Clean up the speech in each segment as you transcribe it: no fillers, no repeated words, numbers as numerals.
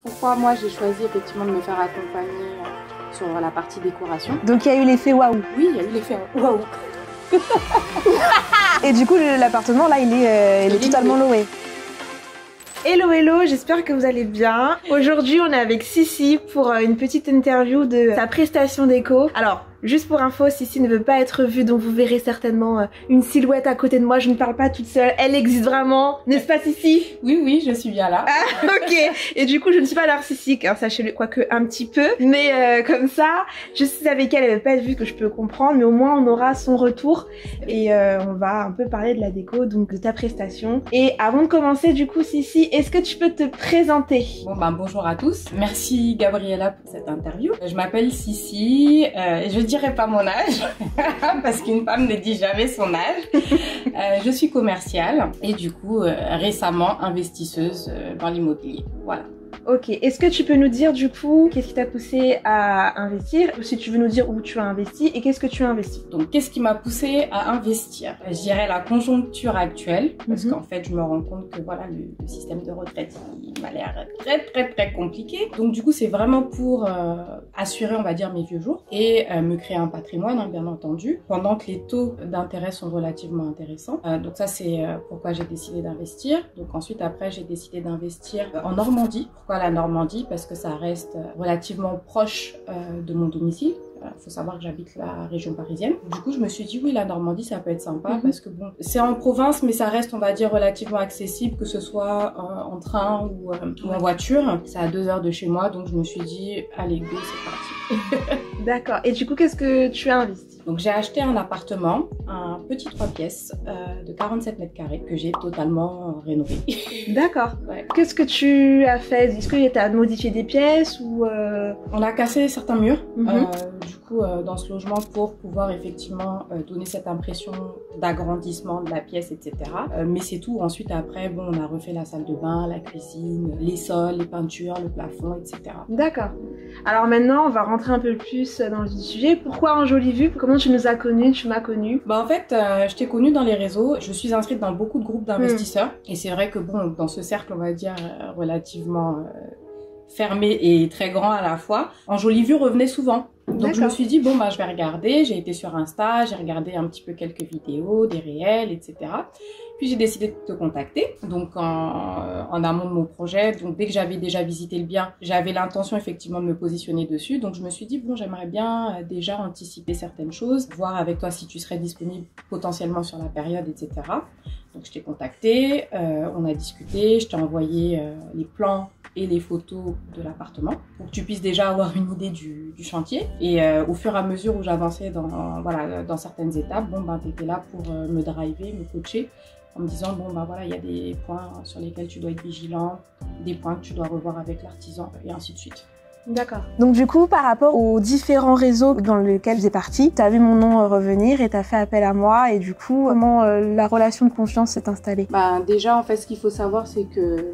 Pourquoi moi j'ai choisi effectivement de me faire accompagner sur la partie décoration. Donc il y a eu l'effet waouh. Oui, il y a eu l'effet waouh. Et du coup l'appartement là il est totalement loué. Hello hello, j'espère que vous allez bien. Aujourd'hui on est avec Sissi pour une petite interview de sa prestation déco. Alors juste pour info, Sissi ne veut pas être vue, donc vous verrez certainement une silhouette à côté de moi. Je ne parle pas toute seule, elle existe vraiment, n'est-ce pas Sissi? Oui, je suis bien là. Ah, ok. Et du coup je ne suis pas narcissique, hein, sachez-le, quoique un petit peu. Mais comme ça, je suis avec elle, elle veut pas être vue, que je peux comprendre, mais au moins on aura son retour. Et on va un peu parler de la déco, donc de ta prestation. Et avant de commencer du coup Sissi, est-ce que tu peux te présenter? Bonjour à tous. Merci Gabriella pour cette interview. Je m'appelle Sissi, je dirais pas mon âge, parce qu'une femme ne dit jamais son âge. Je suis commerciale et du coup récemment investisseuse dans l'immobilier. Voilà. Ok, est-ce que tu peux nous dire du coup qu'est-ce qui t'a poussé à investir, ou si tu veux nous dire où tu as investi et qu'est-ce que tu as investi? Donc qu'est-ce qui m'a poussé à investir? Je dirais la conjoncture actuelle, parce qu'en fait je me rends compte que voilà le système de retraite il m'a l'air très compliqué. Donc du coup c'est vraiment pour assurer on va dire mes vieux jours et me créer un patrimoine hein, bien entendu, pendant que les taux d'intérêt sont relativement intéressants. Donc ça c'est pourquoi j'ai décidé d'investir. Donc ensuite après j'ai décidé d'investir en Normandie. Pourquoi la Normandie? Parce que ça reste relativement proche de mon domicile. Il faut savoir que j'habite la région parisienne. Du coup, je me suis dit, oui, la Normandie, ça peut être sympa parce que bon, c'est en province, mais ça reste, on va dire, relativement accessible, que ce soit en train ou en voiture. C'est à 2 heures de chez moi, donc je me suis dit, allez, go, c'est parti. D'accord. Et du coup, qu'est-ce que tu as investi? Donc, j'ai acheté un appartement, un petit 3 pièces de 47 mètres carrés que j'ai totalement rénové. D'accord. Ouais. Qu'est-ce que tu as fait? Est-ce que tu as modifié des pièces ou On a cassé certains murs. Du coup, dans ce logement pour pouvoir effectivement donner cette impression d'agrandissement de la pièce, etc. Mais c'est tout. Ensuite, après, bon, on a refait la salle de bain, la cuisine, les sols, les peintures, le plafond, etc. D'accord. Alors maintenant, on va rentrer un peu plus dans le vif du sujet. Pourquoi Enjolies Vues? Comment tu nous as connus? Tu m'as connue? En fait, je t'ai connue dans les réseaux. Je suis inscrite dans beaucoup de groupes d'investisseurs. Et c'est vrai que bon, dans ce cercle, on va dire, relativement fermé et très grand à la fois, Enjolies Vues revenait souvent. Donc je me suis dit, bon, je vais regarder. J'ai été sur Insta, j'ai regardé un petit peu quelques vidéos, des réels, etc. Puis j'ai décidé de te contacter. Donc en amont de mon projet, donc dès que j'avais déjà visité le bien, j'avais l'intention effectivement de me positionner dessus. Donc je me suis dit, bon, j'aimerais bien déjà anticiper certaines choses, voir avec toi si tu serais disponible potentiellement sur la période, etc. Donc je t'ai contacté, on a discuté, je t'ai envoyé les plans et les photos de l'appartement pour que tu puisses déjà avoir une idée du chantier. Et au fur et à mesure où j'avançais dans certaines étapes, tu étais là pour me driver, me coacher en me disant il y a des points sur lesquels tu dois être vigilant, des points que tu dois revoir avec l'artisan et ainsi de suite. D'accord. Donc du coup, par rapport aux différents réseaux dans lesquels j'ai parti, tu as vu mon nom revenir et tu as fait appel à moi. Et du coup, comment la relation de confiance s'est installée? Déjà, en fait, ce qu'il faut savoir, c'est que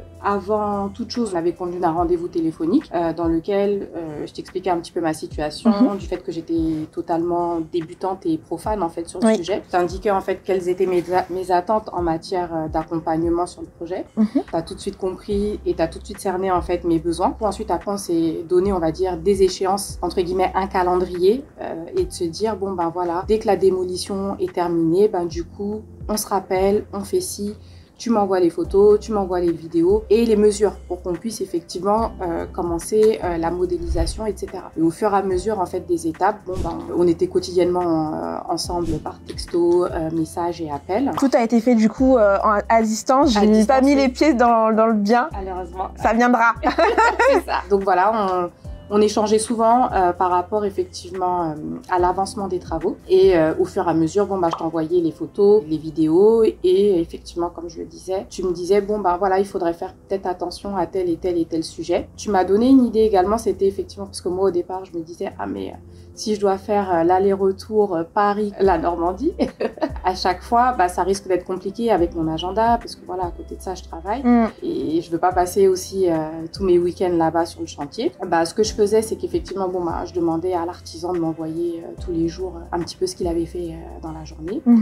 avant toute chose, on avait convenu d'un rendez-vous téléphonique dans lequel je t'expliquais un petit peu ma situation, du fait que j'étais totalement débutante et profane en fait sur le sujet. Je t'indiquais en fait quelles étaient mes attentes en matière d'accompagnement sur le projet. Tu as tout de suite compris et tu as tout de suite cerné en fait mes besoins. Pour ensuite, après, on s'est donner, on va dire, des échéances, entre guillemets, un calendrier et de se dire, dès que la démolition est terminée, du coup, on se rappelle, on fait ci, tu m'envoies les photos, tu m'envoies les vidéos et les mesures pour qu'on puisse effectivement commencer la modélisation, etc. Et au fur et à mesure, en fait, des étapes, on était quotidiennement ensemble par texto, messages et appels. Tout a été fait, du coup, à distance. Je n'ai pas mis les pieds dans le bien. Malheureusement. Ça viendra. C'est ça. Donc voilà, on échangeait souvent par rapport effectivement à l'avancement des travaux et au fur et à mesure, je t'envoyais les photos, les vidéos et effectivement, comme je le disais, tu me disais, il faudrait faire peut-être attention à tel et tel et tel sujet. Tu m'as donné une idée également, c'était effectivement, parce que moi au départ, je me disais, si je dois faire l'aller-retour Paris-la Normandie, à chaque fois, ça risque d'être compliqué avec mon agenda, parce que à côté de ça, je travaille et je veux pas passer aussi tous mes week-ends là-bas sur le chantier. Ce que je faisais, c'est qu'effectivement, je demandais à l'artisan de m'envoyer tous les jours un petit peu ce qu'il avait fait dans la journée.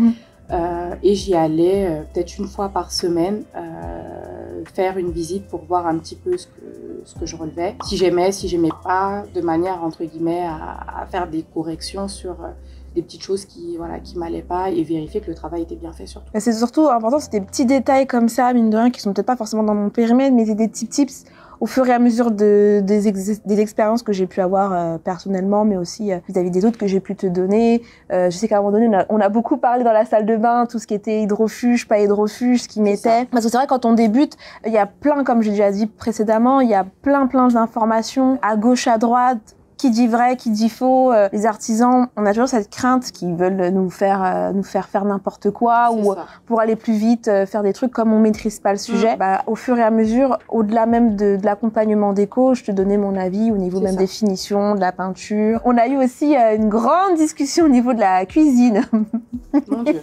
Et j'y allais peut-être une fois par semaine faire une visite pour voir un petit peu ce que je relevais. Si j'aimais pas, de manière entre guillemets à faire des corrections sur des petites choses qui m'allaient pas et vérifier que le travail était bien fait surtout. C'est surtout important, c'est des petits détails comme ça, mine de rien, qui sont peut-être pas forcément dans mon périmètre, mais c'est des petits tips au fur et à mesure des expériences que j'ai pu avoir personnellement, mais aussi vis-à-vis des autres que j'ai pu te donner. Je sais qu'à un moment donné, on a beaucoup parlé dans la salle de bain, tout ce qui était hydrofuge, pas hydrofuge, ce qui m'était. Parce que c'est vrai, quand on débute, il y a plein, comme j'ai déjà dit précédemment, il y a plein d'informations à gauche, à droite. Qui dit vrai, qui dit faux. Les artisans, on a toujours cette crainte qu'ils veulent nous faire faire n'importe quoi ou pour aller plus vite faire des trucs comme on maîtrise pas le sujet. Au fur et à mesure, au-delà même de l'accompagnement déco, je te donnais mon avis au niveau même des finitions, de la peinture. On a eu aussi une grande discussion au niveau de la cuisine. Mon Dieu.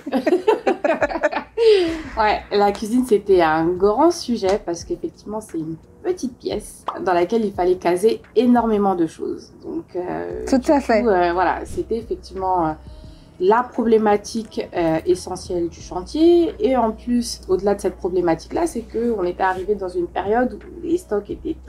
Ouais, la cuisine c'était un grand sujet parce qu'effectivement c'est une petite pièce dans laquelle il fallait caser énormément de choses. Donc, tout à fait. Voilà, c'était effectivement la problématique essentielle du chantier. Et en plus, au-delà de cette problématique-là, c'est qu'on était arrivé dans une période où les stocks étaient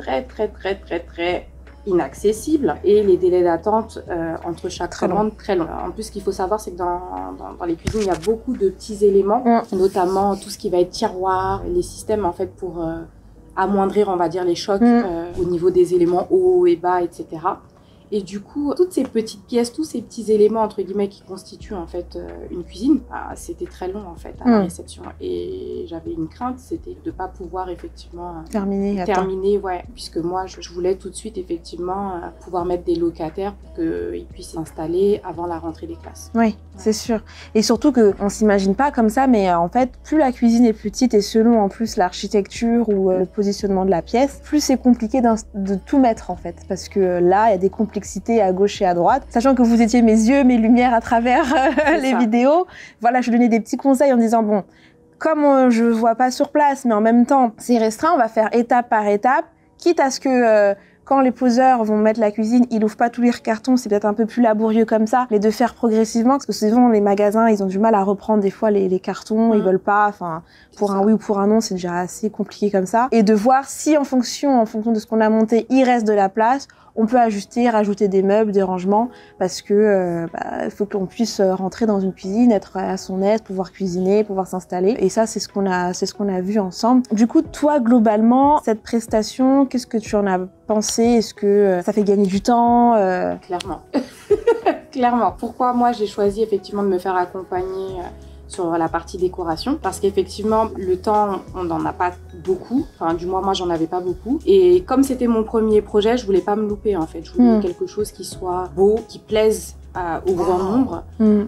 très inaccessibles et les délais d'attente entre chaque commande très longs. En plus, ce qu'il faut savoir, c'est que dans les cuisines, il y a beaucoup de petits éléments, notamment tout ce qui va être tiroir, les systèmes en fait pour amoindrir, on va dire, les chocs au niveau des éléments hauts et bas, etc. Et du coup, toutes ces petites pièces, tous ces petits éléments, entre guillemets, qui constituent en fait une cuisine, c'était très long en fait à la réception. Et j'avais une crainte, c'était de ne pas pouvoir effectivement terminer, ouais, puisque moi, je voulais tout de suite effectivement pouvoir mettre des locataires pour qu'ils puissent s'installer avant la rentrée des classes. Oui, c'est sûr. Et surtout qu'on s'imagine pas comme ça, mais en fait, plus la cuisine est petite et selon en plus l'architecture ou le positionnement de la pièce, plus c'est compliqué de tout mettre en fait. Parce que là, il y a des complexités à gauche et à droite. Sachant que vous étiez mes yeux, mes lumières à travers les vidéos. Voilà, je donnais des petits conseils en disant, bon, comme je vois pas sur place, mais en même temps, c'est restreint, on va faire étape par étape, quitte à ce que quand les poseurs vont mettre la cuisine, ils ouvrent pas tous les cartons, c'est peut-être un peu plus laborieux comme ça, mais de faire progressivement, parce que souvent les magasins, ils ont du mal à reprendre des fois les cartons, ils veulent pas, enfin, pour un oui ou pour un non, c'est déjà assez compliqué comme ça. Et de voir si en fonction de ce qu'on a monté, il reste de la place, on peut ajuster, rajouter des meubles, des rangements, parce que il faut qu'on puisse rentrer dans une cuisine, être à son aise, pouvoir cuisiner, pouvoir s'installer. Et ça, c'est ce qu'on a vu ensemble. Du coup, toi, globalement, cette prestation, qu'est-ce que tu en as pensé? Est-ce que ça fait gagner du temps? Clairement. Clairement. Pourquoi moi, j'ai choisi effectivement de me faire accompagner sur la partie décoration, parce qu'effectivement le temps on n'en a pas beaucoup, enfin du moins moi j'en avais pas beaucoup, et comme c'était mon premier projet, je voulais pas me louper en fait, je voulais quelque chose qui soit beau, qui plaise au grand nombre,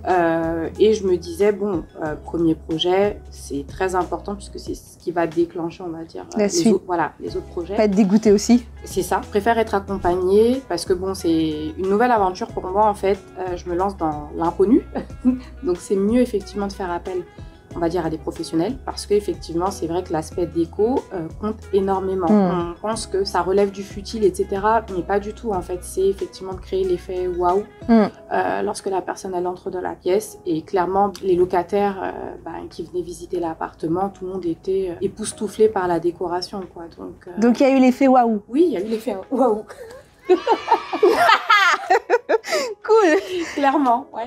et je me disais bon, premier projet c'est très important puisque c'est ce qui va déclencher, on va dire, les autres projets. Pas être dégoûté aussi. C'est ça, je préfère être accompagnée parce que bon, c'est une nouvelle aventure pour moi en fait, je me lance dans l'inconnu, donc c'est mieux effectivement de faire appel, on va dire, à des professionnels, parce qu'effectivement c'est vrai que l'aspect déco compte énormément. On pense que ça relève du futile, etc., mais pas du tout en fait, c'est effectivement de créer l'effet waouh lorsque la personne elle entre dans la pièce, et clairement les locataires qui venaient visiter l'appartement, tout le monde était époustouflé par la décoration quoi. Donc il y a eu l'effet waouh. Oui, il y a eu l'effet waouh. Cool. Clairement, ouais.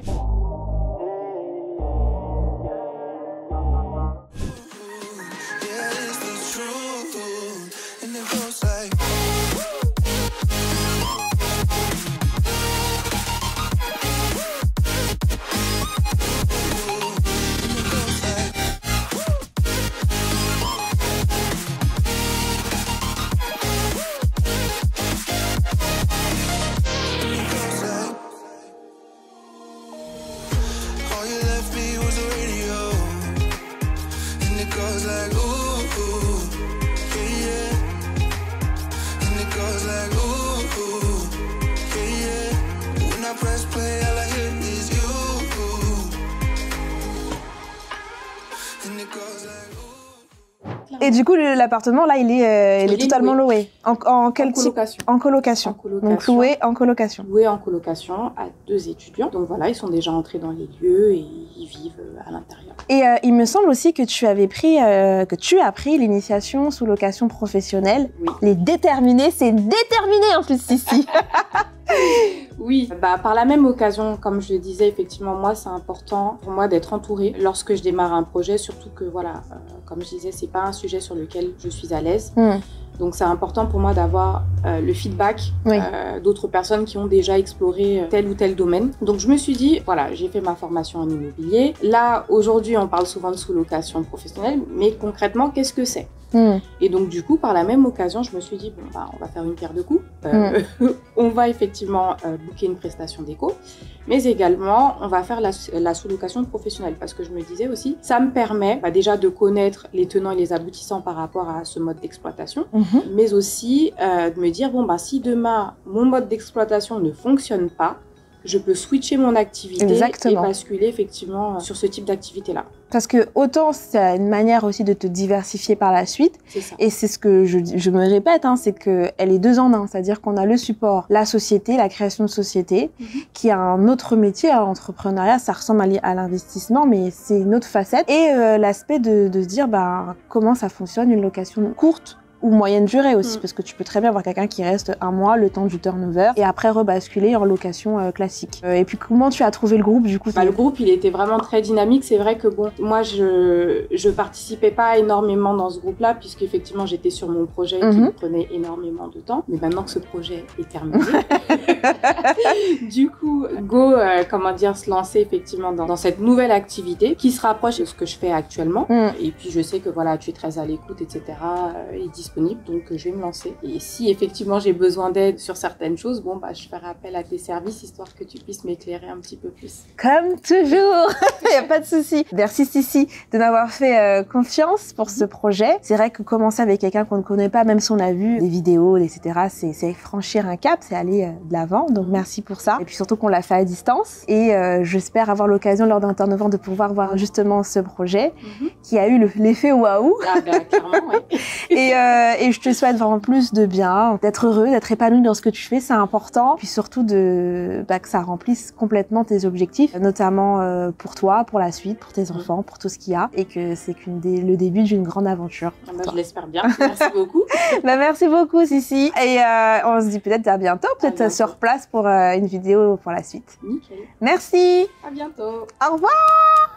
du coup, l'appartement, là, il est totalement loué. En quel type? Colocation. En colocation. Donc loué en colocation. Loué en colocation à 2 étudiants. Donc voilà, ils sont déjà entrés dans les lieux et ils vivent à l'intérieur. Et il me semble aussi que tu as pris l'initiation sous location professionnelle. Oui. Les déterminés, c'est déterminé en plus ici. Oui, par la même occasion, comme je le disais, effectivement, moi, c'est important pour moi d'être entourée lorsque je démarre un projet, surtout que, voilà, comme je disais, c'est pas un sujet sur lequel je suis à l'aise. Donc, c'est important pour moi d'avoir le feedback d'autres personnes qui ont déjà exploré tel ou tel domaine. Donc, je me suis dit, voilà, j'ai fait ma formation en immobilier. Là, aujourd'hui, on parle souvent de sous-location professionnelle, mais concrètement, qu'est-ce que c'est ? Et donc, du coup, par la même occasion, je me suis dit, bon, on va faire une pierre deux coups. On va effectivement booker une prestation d'éco, mais également, on va faire la sous-location professionnelle parce que je me disais aussi, ça me permet déjà de connaître les tenants et les aboutissants par rapport à ce mode d'exploitation, mais aussi de me dire, bon, si demain, mon mode d'exploitation ne fonctionne pas, je peux switcher mon activité et basculer effectivement sur ce type d'activité-là. Parce que autant c'est une manière aussi de te diversifier par la suite, et c'est ce que je me répète, c'est qu'elle est 2 en 1, c'est-à-dire qu'on a le support, la société, la création de société, qui a un autre métier, l'entrepreneuriat, ça ressemble à l'investissement, mais c'est une autre facette, et l'aspect de se dire comment ça fonctionne une location courte, ou moyenne durée aussi, parce que tu peux très bien avoir quelqu'un qui reste 1 mois, le temps du turnover, et après rebasculer en location classique. Et puis comment tu as trouvé le groupe du coup? Le groupe, il était vraiment très dynamique. C'est vrai que bon, moi je participais pas énormément dans ce groupe-là, puisque effectivement j'étais sur mon projet qui me prenait énormément de temps. Mais maintenant que ce projet est terminé, du coup, se lancer effectivement dans cette nouvelle activité qui se rapproche de ce que je fais actuellement. Et puis je sais que voilà, tu es très à l'écoute, etc. Et disponible, donc je vais me lancer. Et si effectivement j'ai besoin d'aide sur certaines choses, je ferai appel à tes services histoire que tu puisses m'éclairer un petit peu plus. Comme toujours, il n'y a pas de souci. Merci Sissi de m'avoir fait confiance pour ce projet. C'est vrai que commencer avec quelqu'un qu'on ne connaît pas, même si on a vu des vidéos, etc., c'est franchir un cap, c'est aller de l'avant. Donc merci pour ça. Et puis surtout qu'on l'a fait à distance. Et j'espère avoir l'occasion lors d'un turnover de pouvoir voir justement ce projet qui a eu l'effet waouh. Clairement, oui. Et je te souhaite vraiment plus de bien, d'être heureux, d'être épanoui dans ce que tu fais, c'est important. Puis surtout que ça remplisse complètement tes objectifs, notamment pour toi, pour la suite, pour tes enfants, pour tout ce qu'il y a. Et que c'est le début d'une grande aventure. Je l'espère bien. Merci beaucoup. Merci beaucoup, Sissi. Et on se dit peut-être à bientôt, peut-être sur place pour une vidéo pour la suite. Nickel. Merci. À bientôt. Au revoir.